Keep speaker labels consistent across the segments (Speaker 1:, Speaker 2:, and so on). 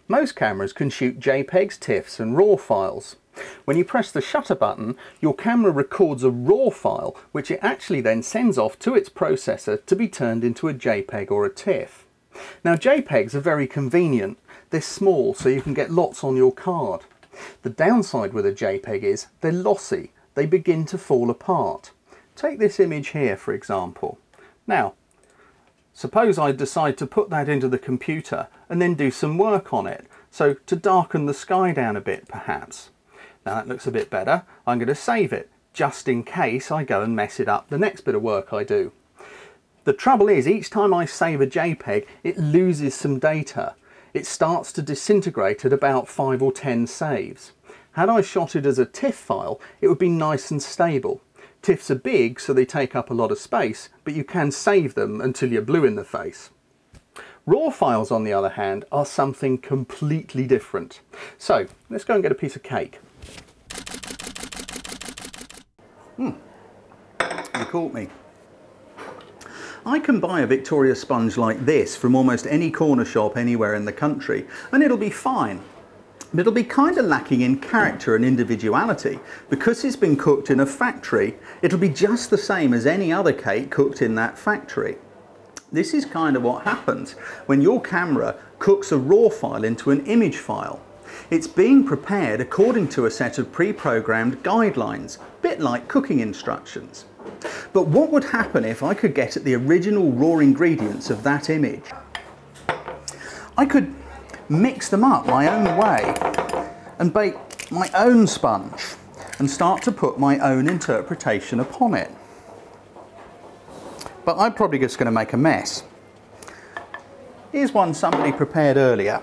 Speaker 1: Most cameras can shoot JPEGs, Tiffs and RAW files. When you press the shutter button, your camera records a RAW file, which it actually then sends off to its processor to be turned into a JPEG or a Tiff. Now JPEGs are very convenient. They're small, so you can get lots on your card. The downside with a JPEG is they're lossy. They begin to fall apart. Take this image here, for example. Now, suppose I decide to put that into the computer and then do some work on it. So to darken the sky down a bit, perhaps. Now that looks a bit better. I'm going to save it, just in case I go and mess it up the next bit of work I do. The trouble is, each time I save a JPEG, it loses some data. It starts to disintegrate at about 5 or 10 saves. Had I shot it as a Tiff file, it would be nice and stable. Tiffs are big, so they take up a lot of space, but you can save them until you're blue in the face. RAW files, on the other hand, are something completely different. So, let's go and get a piece of cake. You caught me. I can buy a Victoria sponge like this from almost any corner shop anywhere in the country, and it'll be fine. But it'll be kind of lacking in character and individuality. Because it's been cooked in a factory, it'll be just the same as any other cake cooked in that factory. This is kind of what happens when your camera cooks a RAW file into an image file. It's being prepared according to a set of pre-programmed guidelines, a bit like cooking instructions. But what would happen if I could get at the original raw ingredients of that image? I could mix them up my own way and bake my own sponge and start to put my own interpretation upon it. But I'm probably just going to make a mess. Here's one somebody prepared earlier.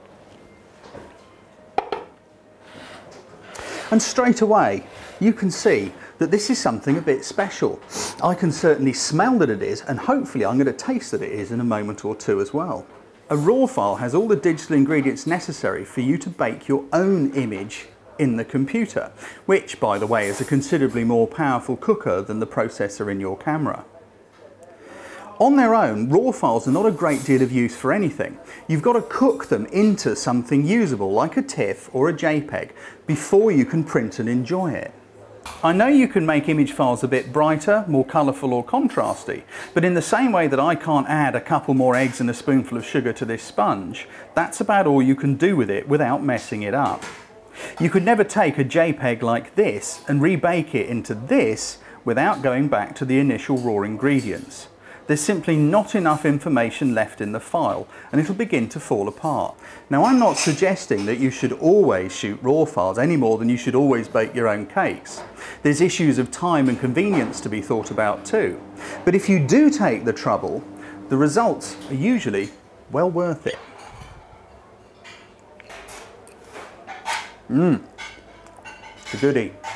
Speaker 1: And straight away you can see that this is something a bit special. I can certainly smell that it is, and hopefully I'm going to taste that it is in a moment or two as well. A RAW file has all the digital ingredients necessary for you to bake your own image in the computer, which, by the way, is a considerably more powerful cooker than the processor in your camera. On their own, RAW files are not a great deal of use for anything. You've got to cook them into something usable, like a Tiff or a JPEG, before you can print and enjoy it. I know you can make image files a bit brighter, more colourful or contrasty, but in the same way that I can't add a couple more eggs and a spoonful of sugar to this sponge, that's about all you can do with it without messing it up. You could never take a JPEG like this and rebake it into this without going back to the initial raw ingredients. There's simply not enough information left in the file, and it'll begin to fall apart. Now, I'm not suggesting that you should always shoot RAW files any more than you should always bake your own cakes. There's issues of time and convenience to be thought about too. But if you do take the trouble, the results are usually well worth it. It's a goodie.